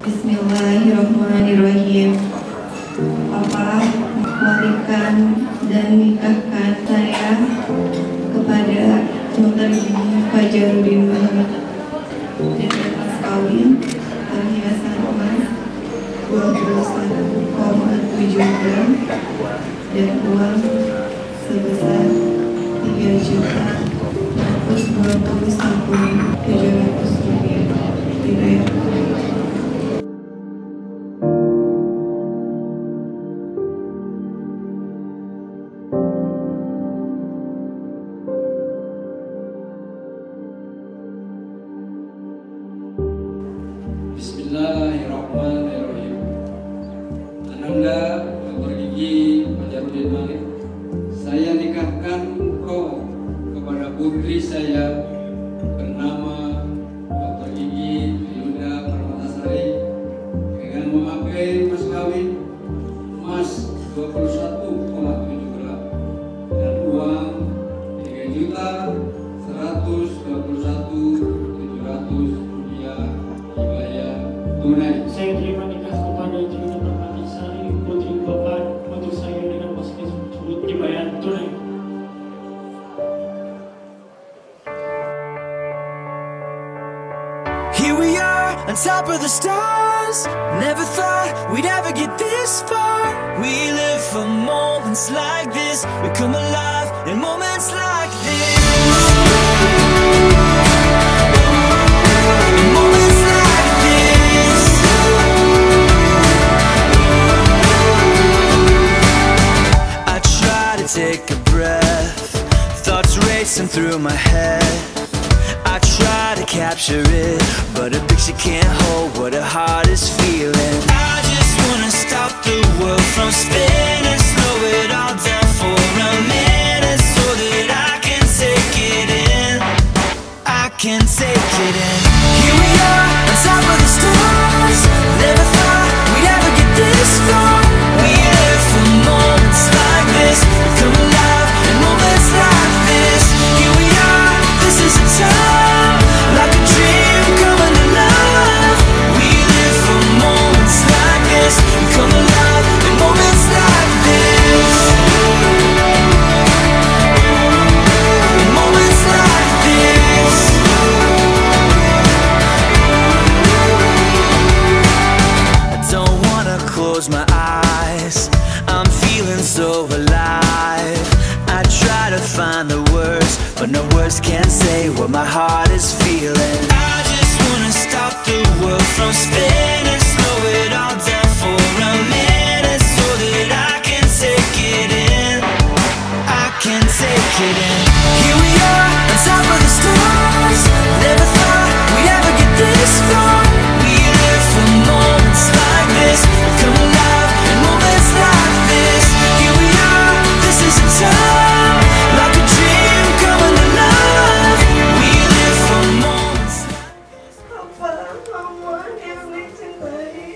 Bismillahirrahmanirrahim. Papa walikan dan nikahkan saya kepada Dr. Fajarudin Muhammad dengan mas kawin perhiasan emas 21,7 gram dan uang sebesar 3.121.700 rupiah dibayar. Bismillahirrahmanirrahim. Ananda Dr. Gigi Fajarudin Malik, saya nikahkan engkau kepada putri saya bernama Dr. Gigi Yuda Permatasari dengan memakai mas kawin emas 21,7 gram dan uang 3.121.700 rupiah dibayar tunai. Saya terima nikah kepada Yuda Permatasari, putri Bapak untuk saya dengan mas kawin tersebut dibayar tunai. Here we are, on top of the stars. Never thought we'd ever get this far. We live for moments like this. We come alive in moments like this. Moments like this. I try to take a breath, thoughts racing through my head. I try to capture it, but a picture can't hold what a heart is feeling. I just wanna stop the world from spinning, slow it all down for a minute, so that I can take it in. I can take it in. Here we are, on top of the stars. Never thought we'd ever get this far. We live for moments like this. We come alive in moments like this. Here we are, this is a time like a dream coming to life. We live for moments like this. We come alive in moments like this. In moments like this. I don't wanna close my eyes, I'm feeling so alive. I try to find the words, but no words can say what my heart is feeling. I just wanna stop the world from spinning, slow it all down for a minute, so that I can take it in. I can take it in. Here we are, on top of the stars. Never thought we'd ever get this far. We live for moments like this. Come alive in moments like this. Here we are, this is a time like a dream coming to life. We live for moments like this. Papa, Mama yang dicintai,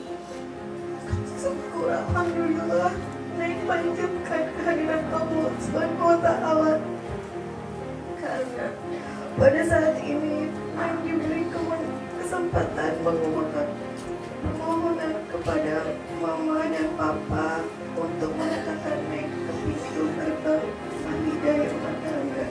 syukur alhamdulillah Neng panjatkan kehadiran Allah Subhanahu wa Ta'ala, karena pada saat ini Neng diberi kesempatan mengumpulkan permohonan kepada Mama dan Papa untuk mengatakan Neng ke pintu gerbang hidayah rumah tangga.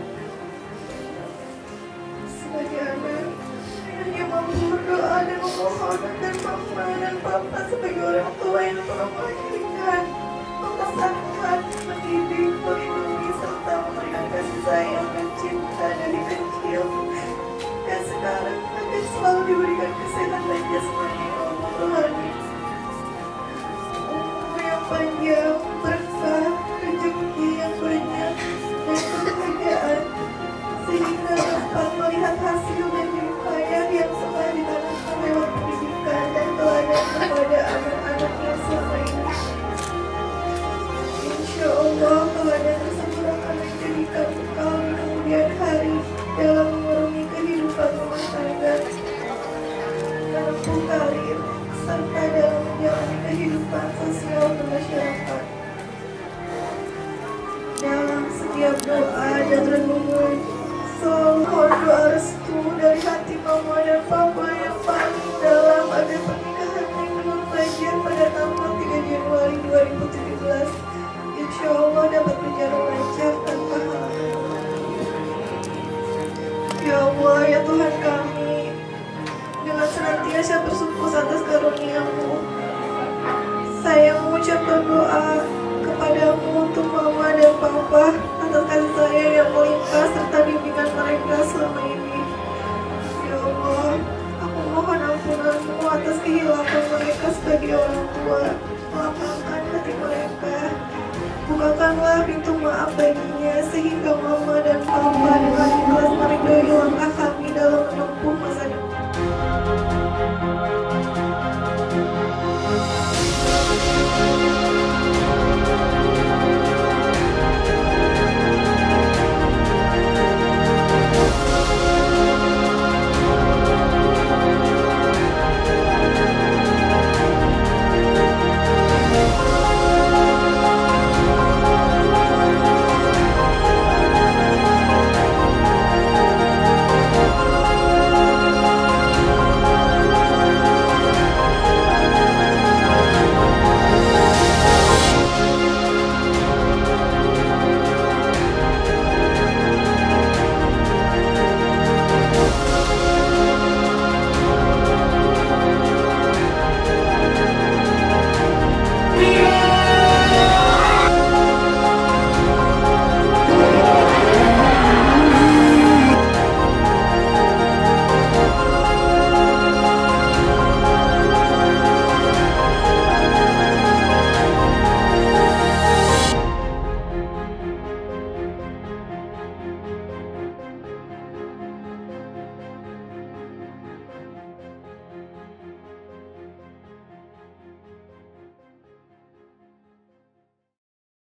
Sebagai anak, hanya mampu berdoa dan memohon agar Mama dan Papa sebagai orang tua yang telah melahirkan, membesarkan, mendidik, melindungi, serta memberikan kasih sayang dan cinta dari kecil. Dan sekarang akan selalu diberikan kesehatan jasmani maupun rohani, umur yang panjang, berkah, rezeki yang banyak, dan kebahagiaan, sehingga dapat melihat hasil dan jerih yang telah ditanamkan lewat pendidikan dan teladan kepada anak-anaknya selama ini. Insya Allah teladan tersebut akan menjadikan bekal di kemudian hari dalam mengarungi kehidupan rumah tangga, menempuh karir, serta dalam menjalani kehidupan sosial bermasyarakat. Dalam setiap doa dan renungan, selalu mohon doa restu dari hati Mama dan Papa yang paling dalam agar ya Tuhan kami, dengan senantiasa bersyukur atas karunia-Mu. Saya mengucapkan doa kepadamu untuk Mama dan Papa atas kasih sayang yang melimpah serta bimbingan mereka selama